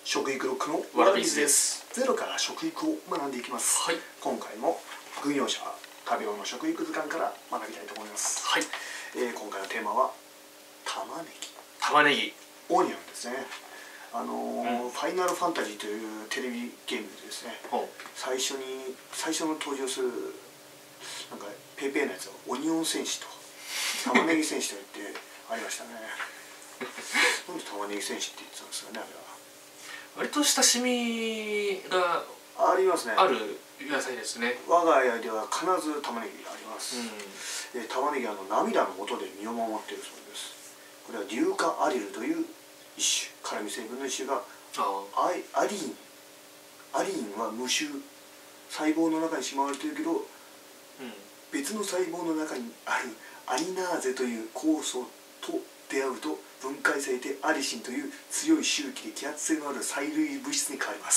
食育ロックのわらびずです。 ゼロから食育を学んでいきます。 はい。 今回も軍用者食べ物の食育図鑑から学びたいと思います。 はい。 今回のテーマは玉ねぎ。 玉ねぎ。 オニオンですね。ファイナルファンタジーというテレビゲームでですね、最初の登場するなんかペーペーなやつをオニオン戦士と玉ねぎ戦士と言ってありましたね。なんで玉ねぎ戦士って言ってたんですかね、あれは。 割と親しみがありますね。 ある野菜ですね。 我が家では必ず玉ねぎがあります。玉ねぎは涙の元で身を守っているそうです。これは硫化アリルという一種、辛み成分の一種がアリンは無臭、細胞の中にしまわれているけど、別の細胞の中にあるアリナーゼという酵素と出会うと分解されてアリシンという強い周期で揮発性のある催涙物質に変わります。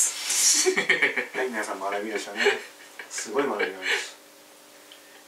はい、皆さん学びましたね。すごい学びなんです。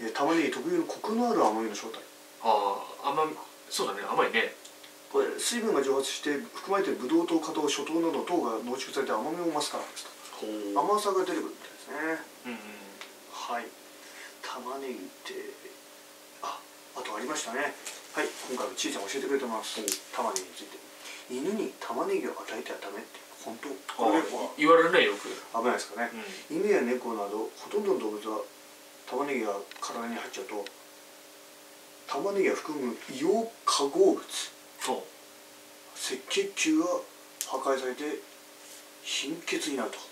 玉ねぎ特有のコクのある甘みの正体。 そうだね、甘いね。 これ水分が蒸発して含まれているブドウ糖、果糖、ショ糖など糖が濃縮されて甘みを増すからですと。甘さが出てくるみたいですね。はい。玉ねぎってあとありましたね。はい、今回もちいちゃん教えてくれてます。玉ねぎについて。犬に玉ねぎを与えてはダメって本当？これ言われるね、よく。 危ないですかね。犬や猫などほとんどの動物は玉ねぎが体に入っちゃうと玉ねぎが含む硫黄化合物、赤血球が破壊されて貧血になると。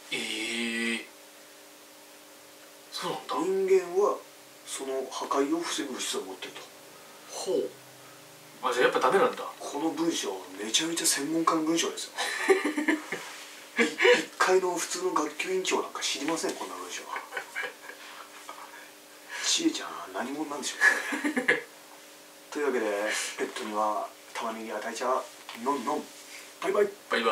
そうなんだ。 人間はその破壊を防ぐ物質を持ってると。 じゃあやっぱダメなんだ。 この文章めちゃめちゃ専門家の文章ですよ。一階の普通の学級委員長なんか知りません、こんな文章。ちえちゃん何者なんでしょうね。というわけでペットには玉ねぎ与えちゃノンノン。バイバイ。